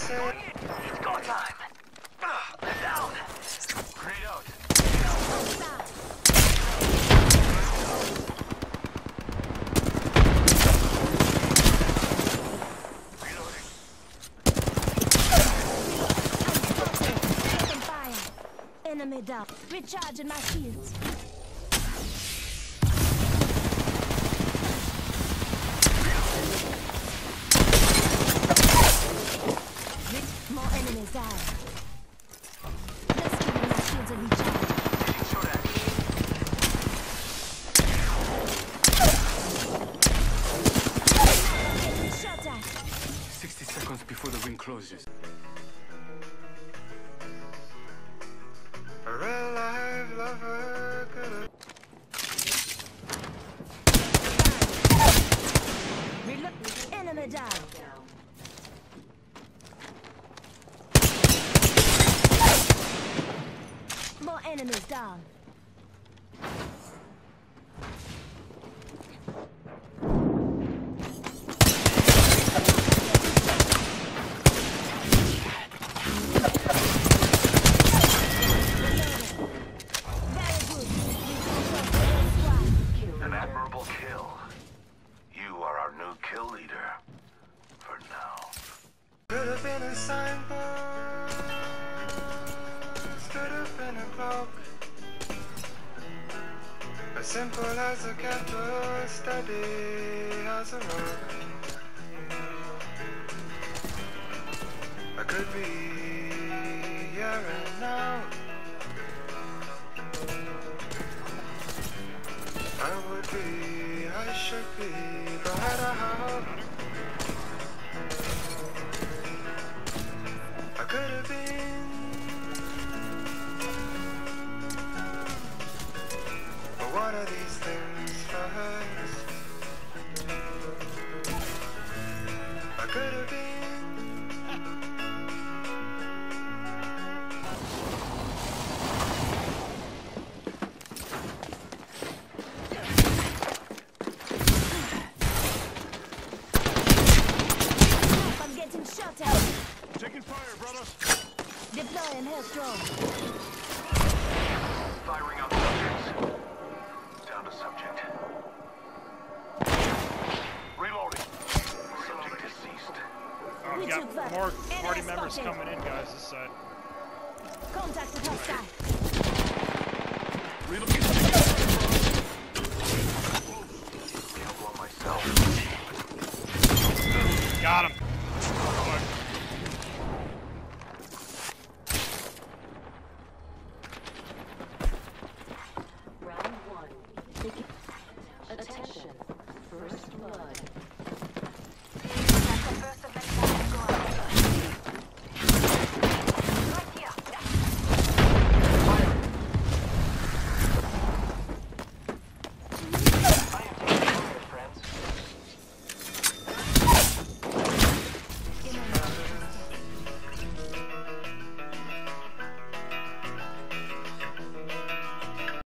It's go time. They're down. Grenade out. Reloading. Taking fire. Enemy down. Recharging my shields. More enemies down. Let's give my shields a recharge. Shot at. Getting shot at. 60 seconds before the ring closes. A real life lover could Reload. Enemy down. More enemies down. Very good. An admirable kill. You are our new kill leader. For now. could have been a signpost, could have been a clock, as simple as a candle, steady as a rock. I could be here and now. I would be, I should be, but how? I could have been, but what are these things first? I could have been. I'm getting shot at. Taking fire, brother. Deploying health drone. Firing on subjects. Down to subject. Reloading. Subject deceased. Oh, we We got took that. more Enemy party members spotted. coming in, guys, this side. Contact with hostile. Reloading.